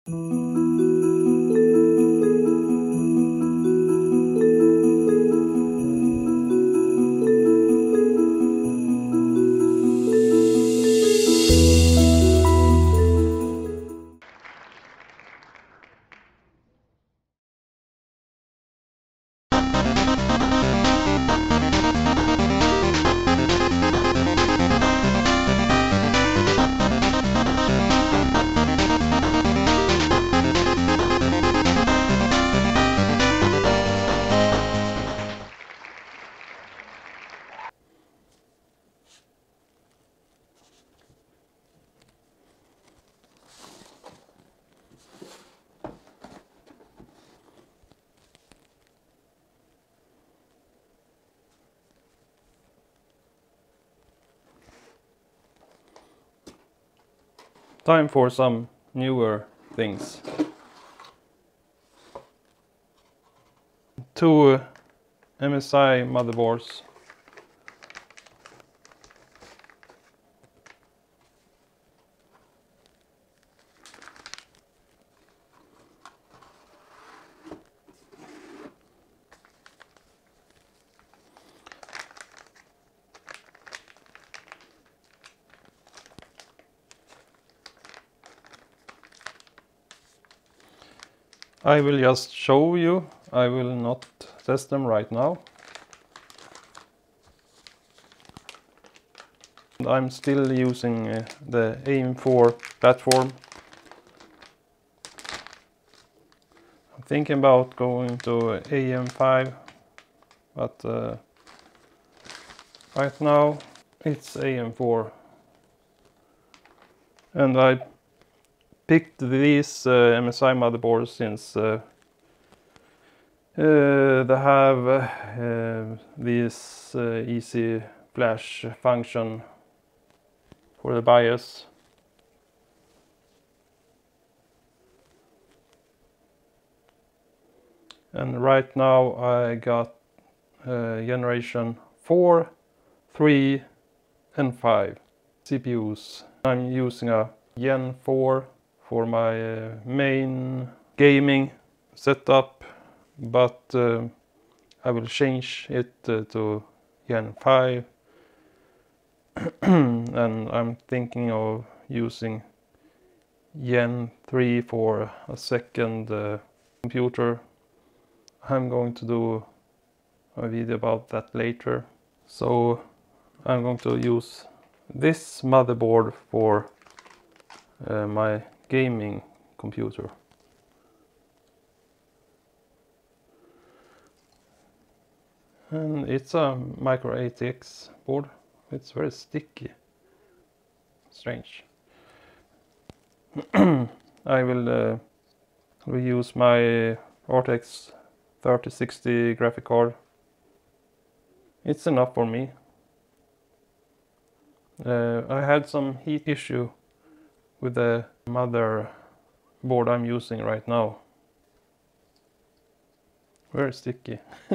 Time for some newer things. Two MSI motherboards. I will just show you, I will not test them right now. I'm still using the AM4 platform. I'm thinking about going to AM5, but right now it's AM4. And I picked these MSI motherboards since they have this easy flash function for the BIOS. And right now I got generation 4, 3 and 5 CPUs. I'm using a Gen 4 for my main gaming setup, but I will change it to Gen 5 and I'm thinking of using Gen 3 for a second computer. I'm going to do a video about that later. So I'm going to use this motherboard for my gaming computer. And it's a micro ATX board. It's very sticky. Strange. I will reuse my RTX 3060 graphic card. It's enough for me. I had some heat issue with the motherboard I'm using right now. Very sticky.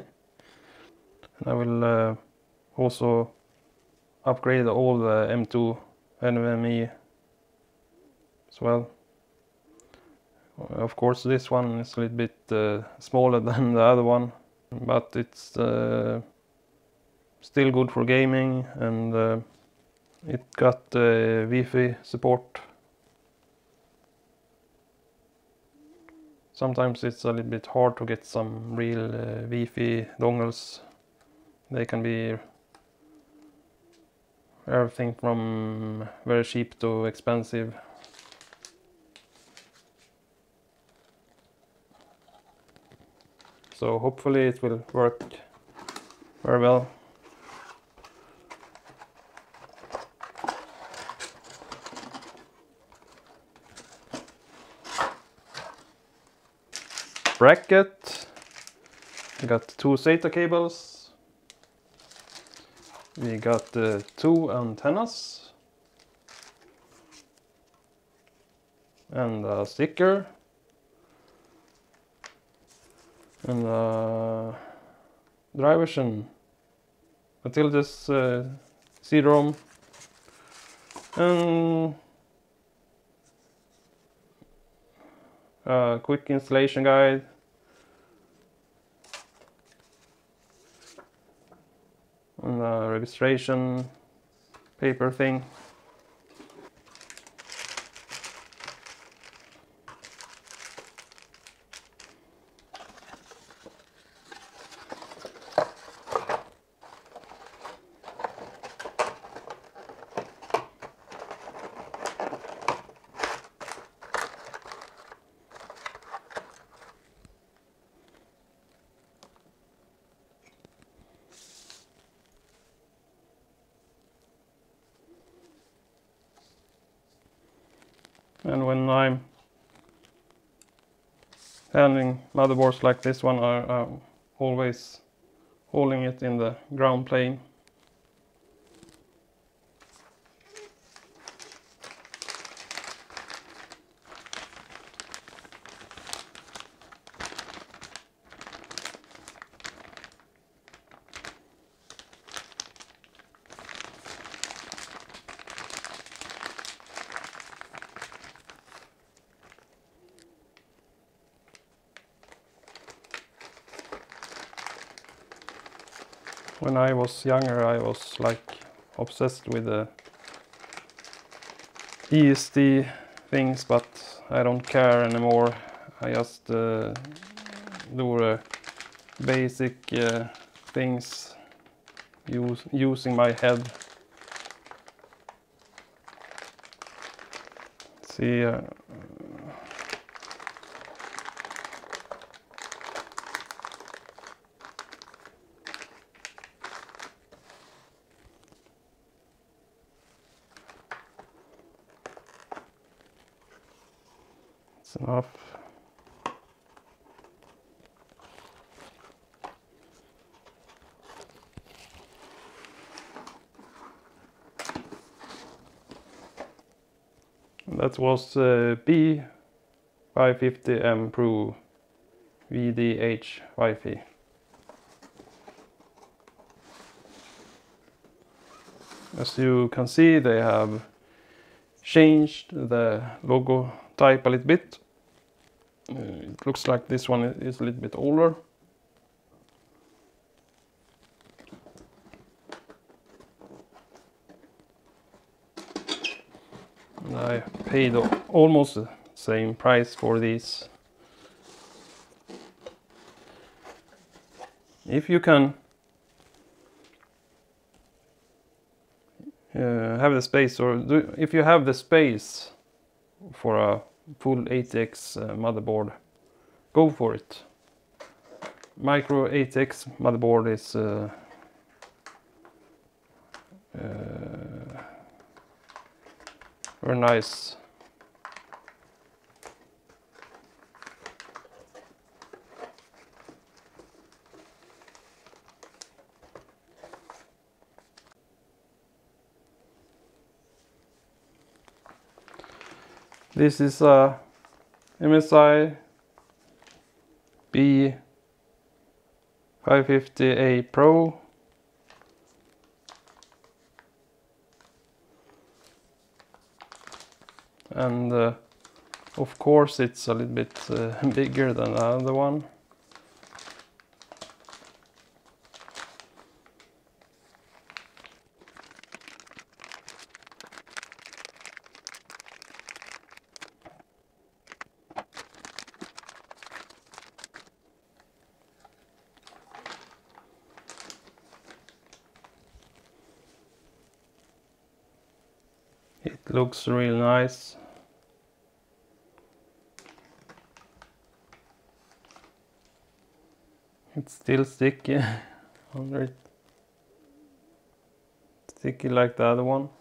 I will also upgrade all the M2 NVMe as well. Of course this one is a little bit smaller than the other one, but it's still good for gaming, and it got Wi-Fi support. Sometimes it's a little bit hard to get some real Wi-Fi dongles. They can be everything from very cheap to expensive. So hopefully it will work very well. Bracket. We got two SATA cables. We got two antennas. And a sticker. And drivers and Matilda's CD-ROM. And a quick installation guide, and a registration paper thing. And when I'm handling motherboards like this one, I'm always holding it in the ground plane. When I was younger, I was like obsessed with the ESD things, but I don't care anymore. I just do basic things using my head. See, it's enough. That was B550M Pro VDH Wi-Fi. As you can see, they have changed the logo type a little bit. It looks like this one is a little bit older. And I paid almost the same price for these. If you can have the space, if you have the space for a full ATX motherboard, go for it. Micro ATX motherboard is very nice. This is a MSI B550A Pro. And of course it's a little bit bigger than the other one. It looks really nice. It's still sticky under it. Sticky like the other one.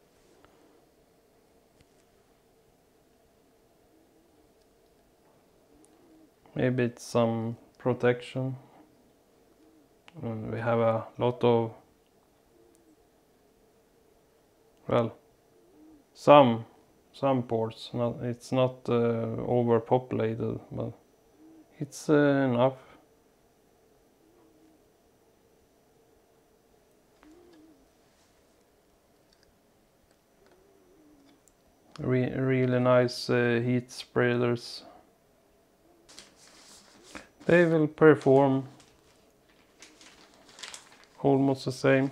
Maybe it's some protection. And we have a lot of, well, some ports. It's not overpopulated, but it's enough. Really nice heat spreaders. They will perform almost the same.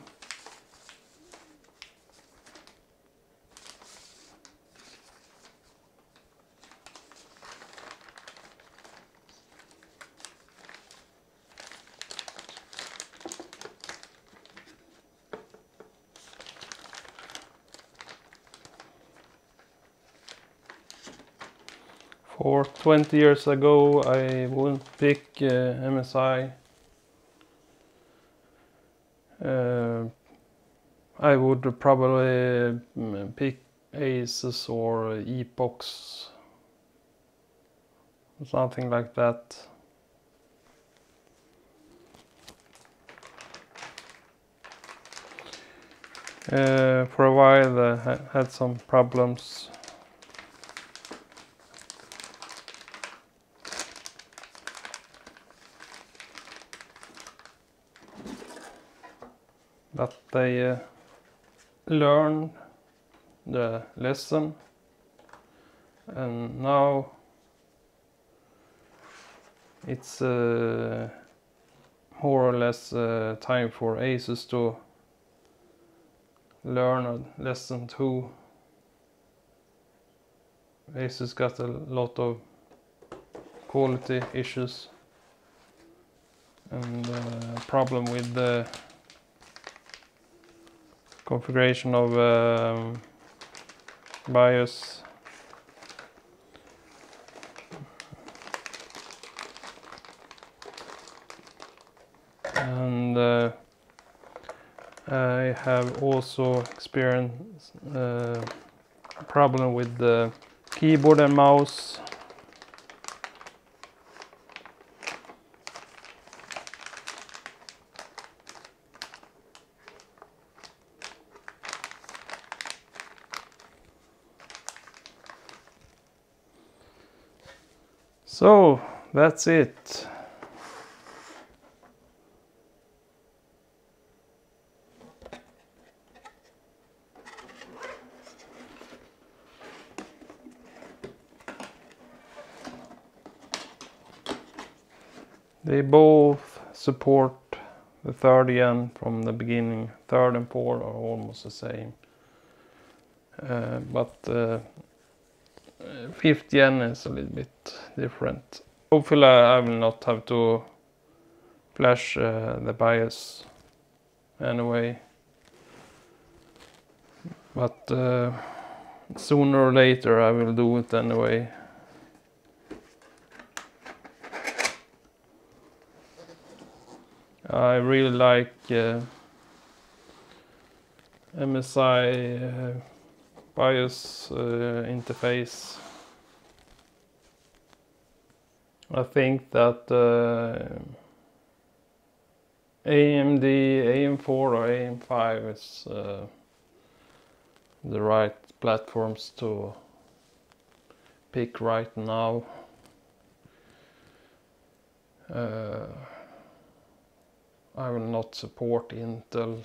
For 20 years ago, I wouldn't pick MSI. I would probably pick Asus or Epox, something like that. For a while I had some problems. But they learned the lesson, and now it's more or less time for Asus to learn a lesson too. Asus got a lot of quality issues and problem with the configuration of BIOS. And I have also experienced a problem with the keyboard and mouse. So that's it. They both support the 3rd gen from the beginning. 3rd and 4 are almost the same. But 5th gen is a little bit different. Hopefully I will not have to flash the BIOS anyway. But sooner or later I will do it anyway. I really like MSI BIOS interface. I think that AMD AM4 or AM5 is the right platforms to pick right now. I will not support Intel.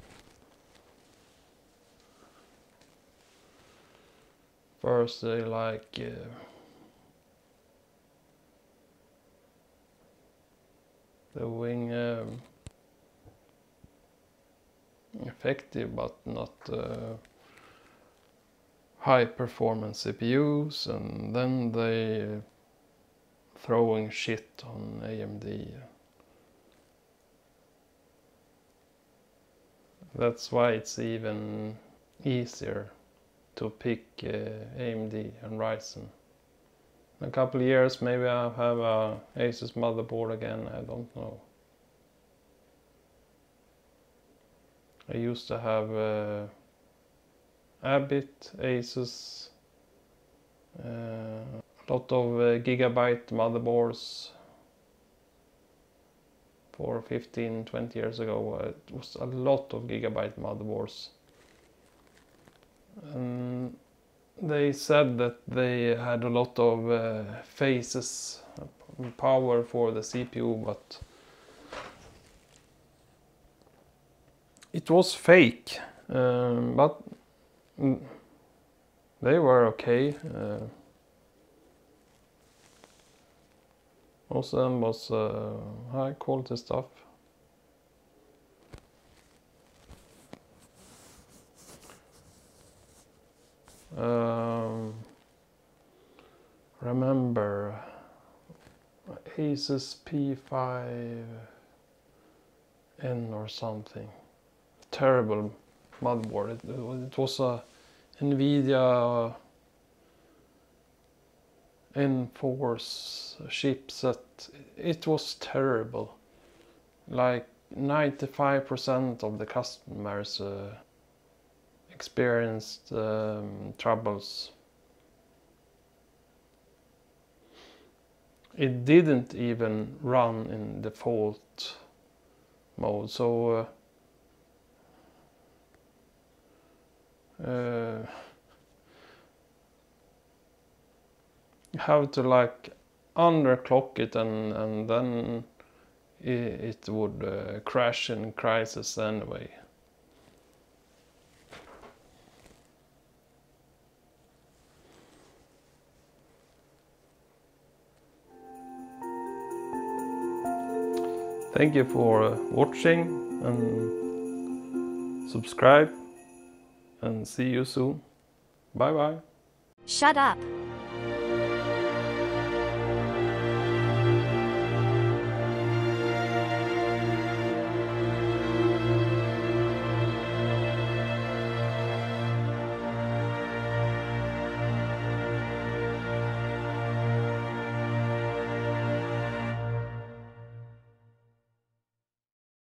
First they like the wing effective but not high performance CPUs, and then they throwing shit on AMD. That's why it's even easier to pick AMD and Ryzen. In a couple of years maybe I'll have a Asus motherboard again, I don't know. I used to have Abbott, Asus, a lot of Gigabyte motherboards. For 15-20 years ago it was a lot of Gigabyte motherboards. And they said that they had a lot of phases power for the CPU, but it was fake. But they were okay. Most of them was high quality stuff. Remember Asus P5N or something. Terrible motherboard. It was a NVIDIA Enforce chipset. It was terrible. Like 95% of the customers experienced troubles. It didn't even run in default mode, so you have to like underclock it, and then it would crash in crisis anyway. Thank you for watching, and subscribe, and see you soon. Bye bye. Shut up.